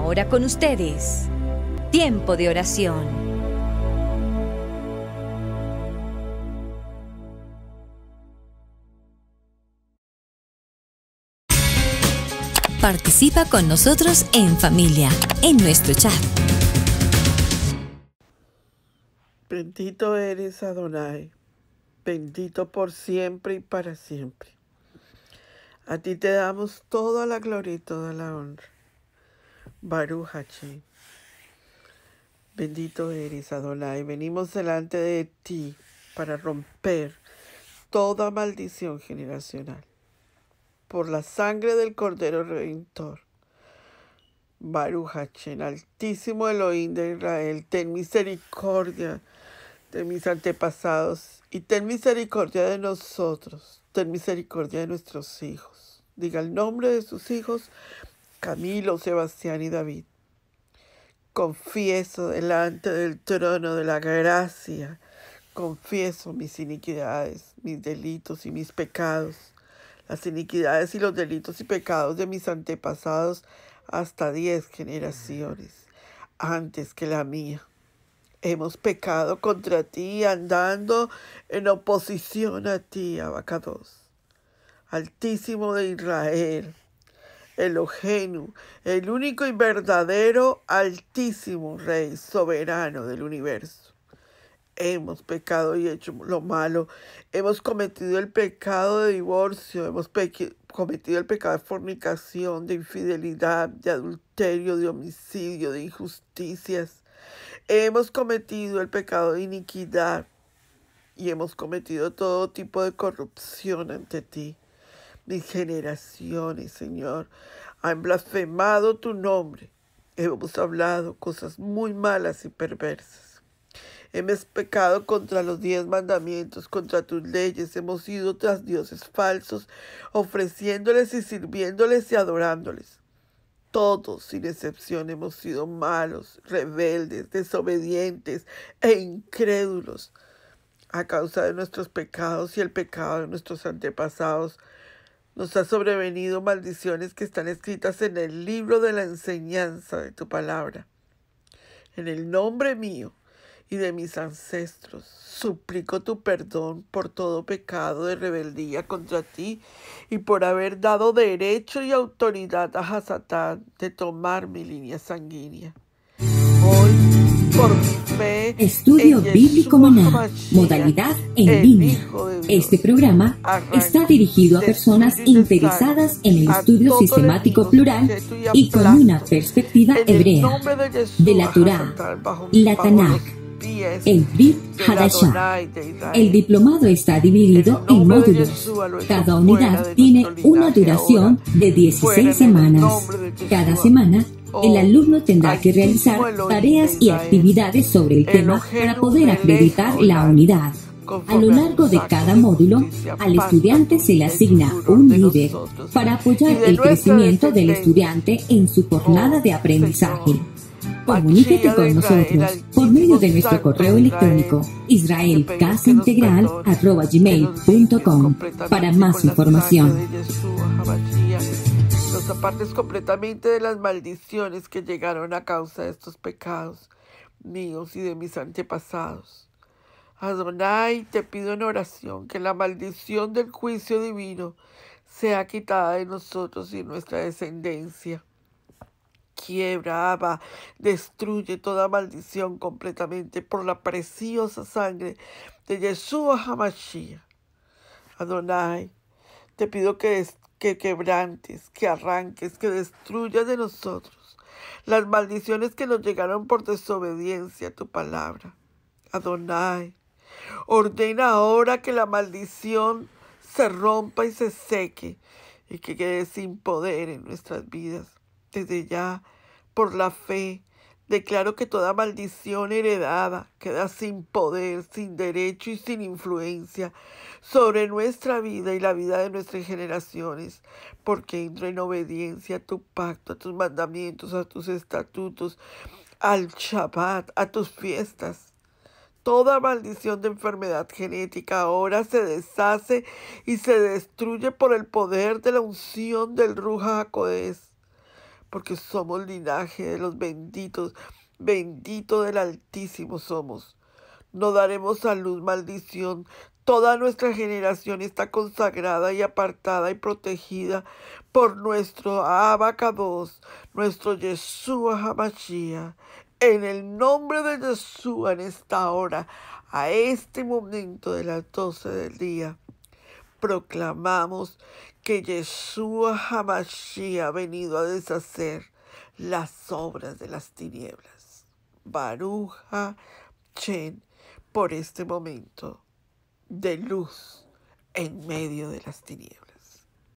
ahora con ustedes, Tiempo de Oración. Participa con nosotros en familia, en nuestro chat. Bendito eres, Adonai, bendito por siempre y para siempre. A ti te damos toda la gloria y toda la honra. Baruch Hashem. Bendito eres, Adonai. Venimos delante de ti para romper toda maldición generacional. Por la sangre del Cordero Redentor. Baruch Hashem, Altísimo Elohim de Israel, ten misericordia de mis antepasados y ten misericordia de nosotros. Ten misericordia de nuestros hijos. Diga el nombre de sus hijos, Camilo, Sebastián y David. Confieso delante del trono de la gracia, confieso mis iniquidades, mis delitos y mis pecados, las iniquidades y los delitos y pecados de mis antepasados hasta 10 generaciones antes que la mía. Hemos pecado contra ti andando en oposición a ti, Abacados, Altísimo de Israel. Elohenu, el único y verdadero, altísimo Rey, soberano del universo. Hemos pecado y hecho lo malo. Hemos cometido el pecado de divorcio. Hemos cometido el pecado de fornicación, de infidelidad, de adulterio, de homicidio, de injusticias. Hemos cometido el pecado de iniquidad y hemos cometido todo tipo de corrupción ante ti. Mis generaciones, Señor, han blasfemado tu nombre. Hemos hablado cosas muy malas y perversas. Hemos pecado contra los 10 mandamientos, contra tus leyes. Hemos ido tras dioses falsos, ofreciéndoles y sirviéndoles y adorándoles. Todos, sin excepción, hemos sido malos, rebeldes, desobedientes e incrédulos. A causa de nuestros pecados y el pecado de nuestros antepasados, nos ha sobrevenido maldiciones que están escritas en el libro de la enseñanza de tu palabra. En el nombre mío y de mis ancestros, suplico tu perdón por todo pecado de rebeldía contra ti y por haber dado derecho y autoridad a Hasatán de tomar mi línea sanguínea. Hoy, por fe, Estudio Bíblico Maná, modalidad en línea. Este programa está dirigido a personas interesadas en el estudio sistemático plural y con una perspectiva hebrea de la Torá, la Tanakh, el Brit Hadashah. El diplomado está dividido en módulos. Cada unidad tiene una duración de 16 semanas. Cada semana, el alumno tendrá que realizar tareas y actividades sobre el tema para poder acreditar la unidad. A lo largo de cada módulo, al estudiante se le asigna un líder para apoyar el crecimiento del estudiante en su jornada de aprendizaje. Comuníquete con nosotros por medio de nuestro correo electrónico israelcasaintegral@gmail.com para más información. Nos apartes completamente de las maldiciones que llegaron a causa de estos pecados míos y de mis antepasados. Adonai, te pido en oración que la maldición del juicio divino sea quitada de nosotros y nuestra descendencia. Quiebra, Abba, destruye toda maldición completamente por la preciosa sangre de Yeshua HaMashiach. Adonai, te pido que quebrantes, que arranques, que destruyas de nosotros las maldiciones que nos llegaron por desobediencia a tu palabra. Adonai, ordena ahora que la maldición se rompa y se seque y que quede sin poder en nuestras vidas. Desde ya, por la fe, declaro que toda maldición heredada queda sin poder, sin derecho y sin influencia sobre nuestra vida y la vida de nuestras generaciones, porque entro en obediencia a tu pacto, a tus mandamientos, a tus estatutos, al Shabbat, a tus fiestas. Toda maldición de enfermedad genética ahora se deshace y se destruye por el poder de la unción del Ruach HaKodesh. porque somos linaje de los benditos, bendito del Altísimo somos. No daremos a luz maldición. Toda nuestra generación está consagrada y apartada y protegida por nuestro Abacados, nuestro Yeshua Hamashiach. En el nombre de Yeshua, en esta hora, a este momento de las 12 del día, proclamamos que Yeshua Hamashiach ha venido a deshacer las obras de las tinieblas. Baruch Chen, por este momento de luz en medio de las tinieblas.